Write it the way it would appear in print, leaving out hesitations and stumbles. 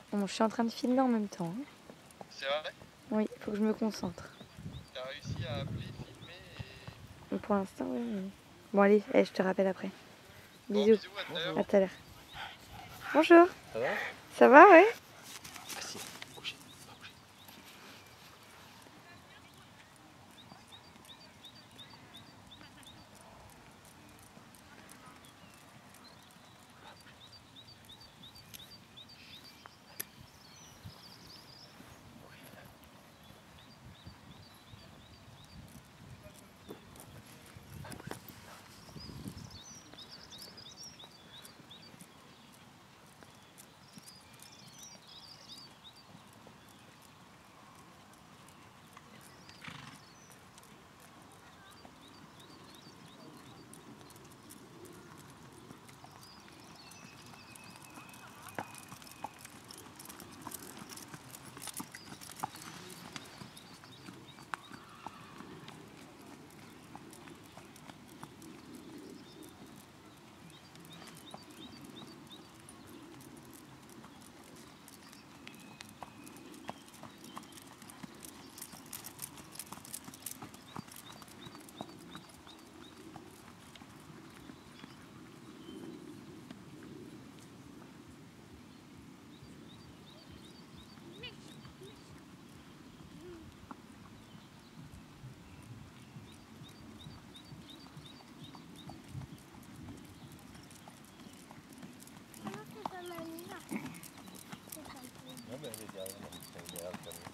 Bon, je suis en train de filmer en même temps. C'est vrai? Oui, il faut que je me concentre. T'as réussi à appeler, filmer et... Pour l'instant, oui. Bon, allez, je te rappelle après. Bon, Bisous. bisous, à tout à l'heure. À tout à l'heure. Bonjour. Ça va? Ça va, ouais? Assis, bougez, pas bouger. Ah ben, il est derrière, il est derrière le camion.